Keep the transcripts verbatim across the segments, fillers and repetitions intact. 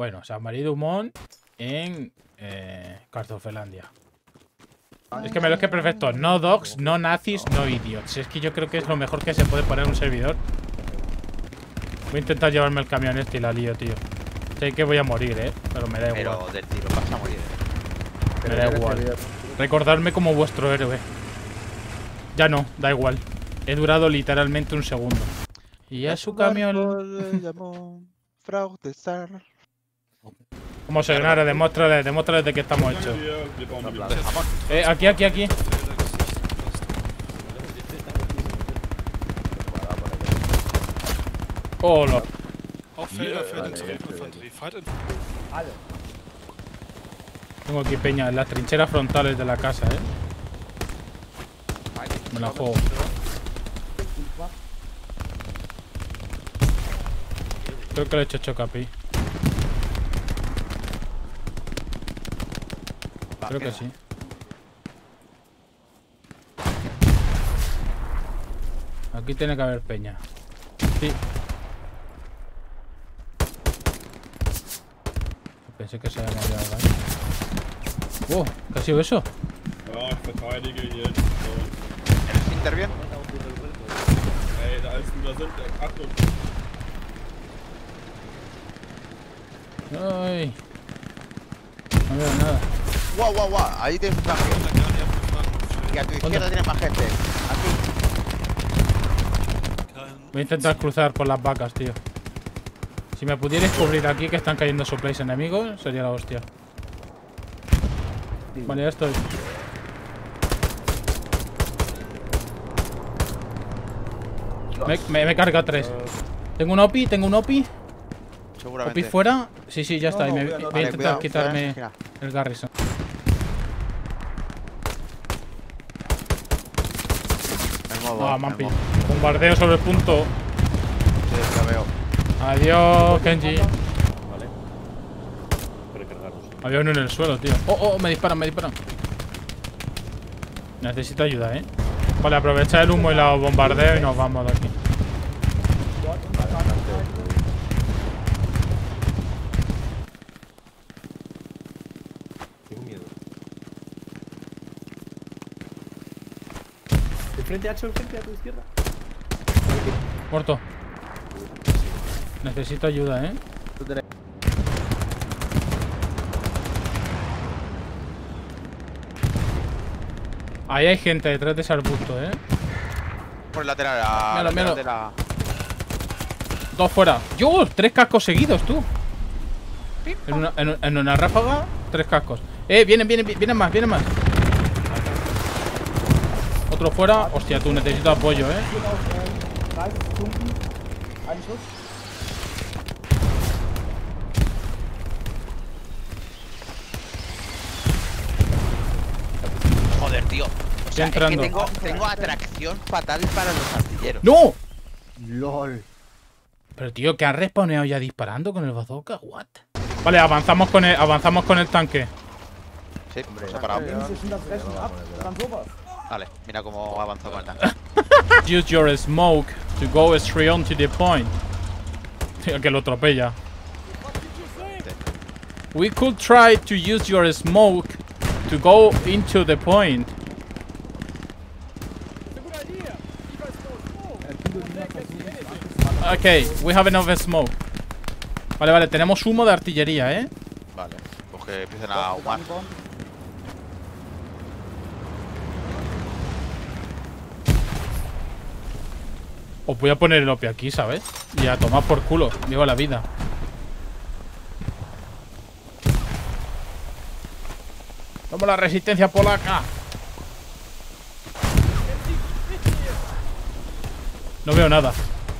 Bueno, San Marí Dumont en eh, Cartofelandia. Es que me lo es que perfecto. No dogs, no nazis, no idiots. Es que yo creo que es lo mejor que se puede poner en un servidor. Voy a intentar llevarme el camión este y la lío, tío. Sé que voy a morir, eh. Pero me da igual. Pero del tiro vas a morir. Me da igual. Recordadme como vuestro héroe. Ya no, da igual. He durado literalmente un segundo. Y a su camión. ¿Cómo se gana? Demuéstrale, demuéstrale de qué estamos hechos. Eh, aquí, aquí, aquí. Oh, lo. Tengo aquí peña en las trincheras frontales de la casa, eh. Me la juego. Creo que le he hecho chocapi. Creo que sí. Aquí tiene que haber peña. Sí. Pensé que se había movido algo ahí. ¡Oh! ¿Qué ha sido eso? ¿Eres interviene? ¡Ay! No veo nada. ¡Wow, wow, wow! Ahí tienes un tanque. Y a tu izquierda tienes más gente. Aquí. Voy a intentar cruzar por las vacas, tío. Si me pudierais cubrir aquí que están cayendo supplies enemigos, sería la hostia. Vale, ya estoy. Me, me, me carga tres. Tengo un O P I, tengo un O P I. Seguramente. O P I fuera. Sí, sí, ya está. Y me, voy a Vale, intentar cuidado, quitarme cuidado, el Garrison. Ah, me han pillado. Bombardeo sobre el punto. Sí, lo veo. Adiós, Kenji. Vale. Recargarlos. Había uno en el suelo, tío. Oh, oh, me disparan, me disparan. Necesito ayuda, eh. Vale, aprovecha el humo y los bombardeos y nos vamos de aquí. Tengo miedo. De frente, Hacho, de frente a tu izquierda. Muerto. Necesito ayuda, eh. Ahí hay gente detrás de ese arbusto, eh. Por el lateral, a Míralo, míralo. de la... Dos fuera. ¡Yo! Tres cascos seguidos, tú. En una, en, en una ráfaga, tres cascos. Eh, vienen, vienen, vienen más, vienen más. Otro fuera. Hostia, tú, necesito apoyo, eh. Joder, tío. O sea, es que entrando. tengo, tengo atracción fatal para los artilleros. ¡No! LOL. Pero tío, que han respawneado ya disparando con el bazooka. What? Vale, avanzamos con el, avanzamos con el tanque. Sí, se ha parado. Vale, mira cómo ha avanzado con el tanque. Use your smoke to go straight on to the point. Tío, que lo atropella. We could try to use your smoke to go into the point. Okay, we have enough smoke. Vale, vale, tenemos humo de artillería, ¿eh? Vale, pues que empiecen a humar. Os voy a poner el O P aquí, ¿sabes? Y a tomar por culo. Viva la vida. Vamos la resistencia polaca. No veo nada.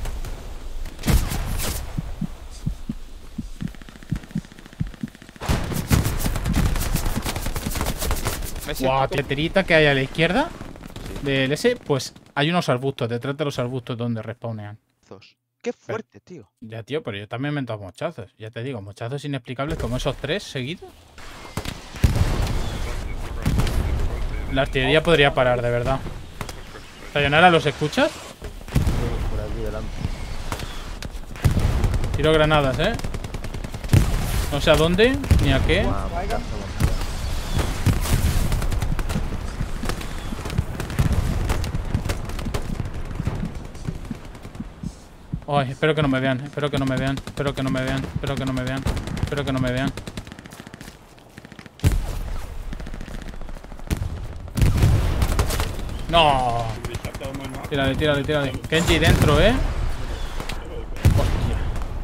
Guau, teterita que hay a la izquierda del S, pues hay unos arbustos, detrás de los arbustos donde respawnean. Qué fuerte, tío. Ya, tío, pero yo también me he dado mochazos. Ya te digo, mochazos inexplicables como esos tres seguidos. La artillería podría parar, de verdad. Sayonara, ¿los escuchas? Por aquí delante. Tiro granadas, ¿eh? No sé a dónde, ni a qué. Guau, pedazo de bomba. Ay, espero que no me vean, espero que no me vean, espero que no me vean, espero que no me vean, espero que no me vean. No. Tírale, tírale, tírale. Kenji dentro, ¿eh? Hostia.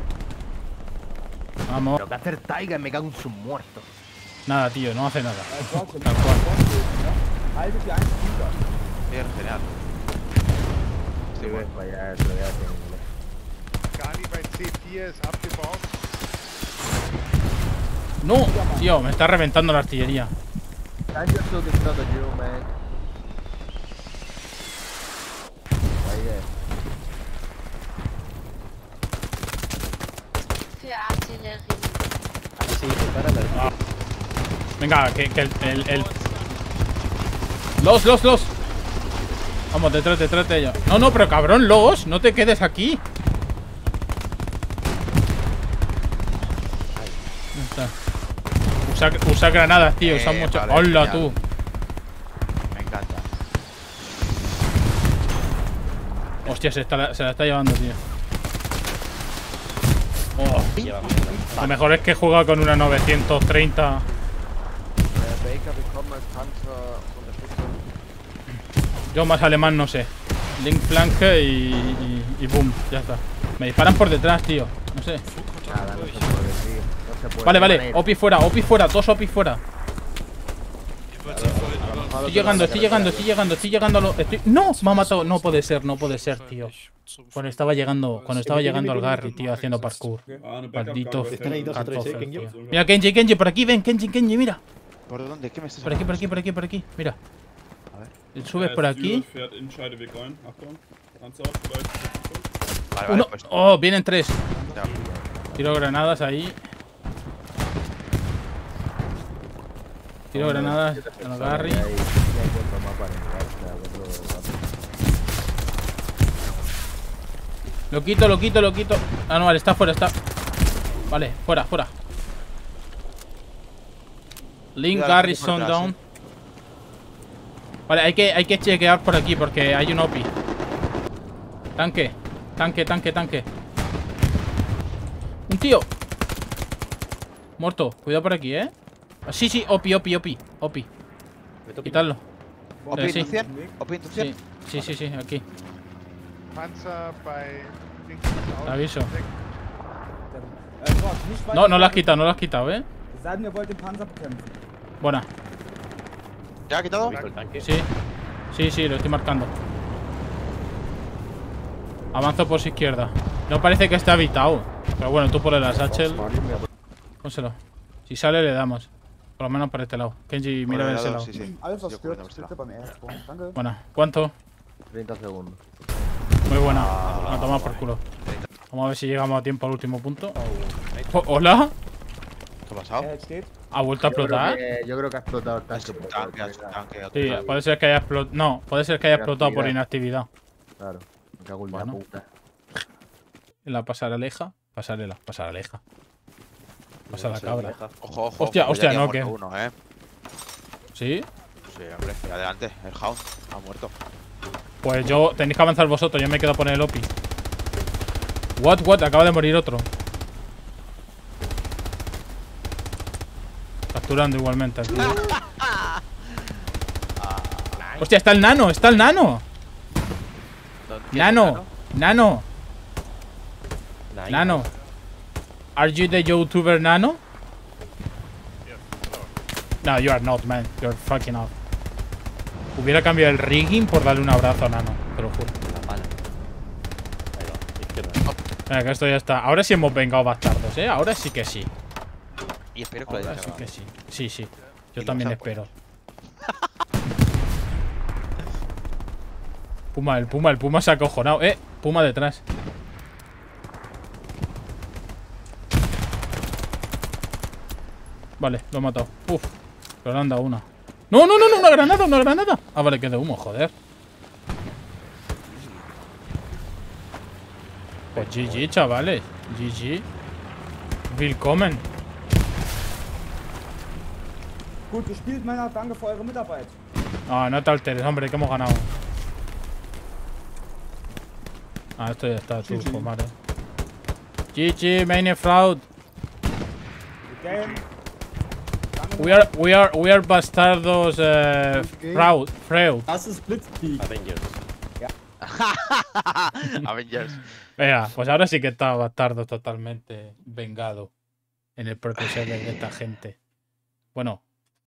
Vamos. Pero que hacer Taiga me cago en sus muertos. Nada, tío, no hace nada. Tal cual. Bien, genial. Sí, ves, para allá, eso ya tengo. Kali bei C vier ist abgebaut. No, tío, me está reventando la artillería. I'm just looking for the you, man. Ahí Für Artillerie. Sí, para la... Venga, que, que el, el, el... Los, los, los. Vamos, detrás, detrás de ellos. No, no, pero cabrón, los, no te quedes aquí. Ya está. Usa, usa granadas, tío, usa Eh, mucho. vale, Hola, genial. tú. Me encanta. Hostia, se, está, se la está llevando, tío. Oh, Lleva mierda. lo mejor es que juega con una novecientos treinta. Baker bekommen als Panzer Unterstützung. Yo más alemán no sé. Link flanke y, y, y boom, ya está. Me disparan por detrás, tío. No sé. Nada, no se puede, tío. No se puede. Vale, de vale. manera. Opi fuera, Opi fuera, dos Opi fuera. Estoy llegando, estoy llegando, estoy llegando, estoy llegando a lo. Estoy... ¡No! Me ha matado. No puede ser, no puede ser, tío. Cuando estaba llegando, cuando estaba llegando al Gary, tío, haciendo parkour. Maldito Están ahí dos o tres, eh, cartofer, Kenji. tío. Mira, Kenji, Kenji, por aquí, ven, Kenji, Kenji, mira. ¿Por dónde? ¿Qué me estás Por aquí, por aquí, hablando? por aquí, por aquí. Mira. A ver. Subes por aquí. Fährt in Scheideweg rein. Achtung. Panzer vielleicht. Vale, vale, Uno. pues. Oh, vienen tres. ya. Tiro granadas ahí. Tiro granadas al Gary. Ahí, ya encuentro más para entrar, o sea, otro- Lo quito, lo quito, lo quito. Ah, no, vale, está fuera, está. Vale, fuera, fuera. Link Cuidado, Garrison por atrás, down. Vale, hay que, hay que chequear por aquí porque hay un Opi. Tanque, tanque, tanque, tanque. Un tío. Muerto. Cuidado por aquí, ¿eh? Ah, sí, sí, Opi, Opi, Opi. Opi. Quitadlo. ¿Opi Eh, sí. inducción? ¿Opi inducción? Sí, sí, sí, sí, aquí. Panzer bei links Te aviso. weg. No, no lo has quitado, no lo has quitado, ¿eh? Sagen, ihr wollt den Panzer bekämpfen. Buena. ¿Ya ha quitado? El tanque. Sí. Sí, sí, lo estoy marcando. Avanzo por su izquierda. No parece que esté habitado. Pero bueno, tú por el Satchel. Pónselo. Si sale, le damos. Por lo menos por este lado. Kenji, mira de ese lado. Sí, sí. Alles, was Yo stört, cuido, stirbt ihr beim Ersprung. Danke. Buena. ¿Cuánto? treinta segundos. Muy buena. A tomar por culo. Vamos a ver si llegamos a tiempo al último punto. Oh, ¿Hola? ¿Qué ha pasado? Er steht. ¿Ha vuelto a Yo creo, explotar? que, yo creo que ha explotado el Es tanque. un por tanque, favor, es un venga. tanque. otro Sí, tanque. puede ser que haya explotado. No, puede ser que haya explotado por inactividad. Claro, me cago en la Bueno. puta. En la pasareleja. Pasarela, pasareleja. Pasa la cabra. Ojo, ojo. Hostia, ojo, hostia, ya no, ha muerto que- uno, ¿eh? ¿Sí? Sí, hombre, adelante. El Hound ha muerto. Pues yo, tenéis que avanzar vosotros, yo me quedo a poner el Opi. What, what, acaba de morir otro. Capturando igualmente aquí. Hostia, está el nano, está el nano. ¿Quién es el Nano, nano, Nine. nano. Are you the YouTuber nano? No, you are not, man. You're fucking off. Hubiera cambiado el rigging por darle un abrazo a nano, te lo juro. La mala. Ahí va. Izquierda. Venga, que esto ya está. Ahora sí hemos vengado bastardos, ¿eh? Ahora sí que sí. Y espero que lo Ahora hayas sí grabado. que sí. Sí, sí. Yo Y también los sapos. espero. Puma, el Puma, el Puma se ha acojonado. Eh, Puma detrás. Vale, lo he matado. Uf, pero le han dado una. No, no, no, no, una granada, una granada. Ah, vale, que es de humo, joder. Pues G G, chavales. G G. Willkommen. Gut gespielt, Männer. Danke für eure Mitarbeit. No, no te alteres, hombre, que hemos ganado. Ah, esto ya está, tú, pues vale. G G, meine Frau. Game. We are, we are, we are bastardos, eh, Frau, Freud. Das ist Blitzkrieg. Avengers. Avengers. Venga, pues ahora sí que está bastardo totalmente vengado en el propio server de esta gente. Bueno,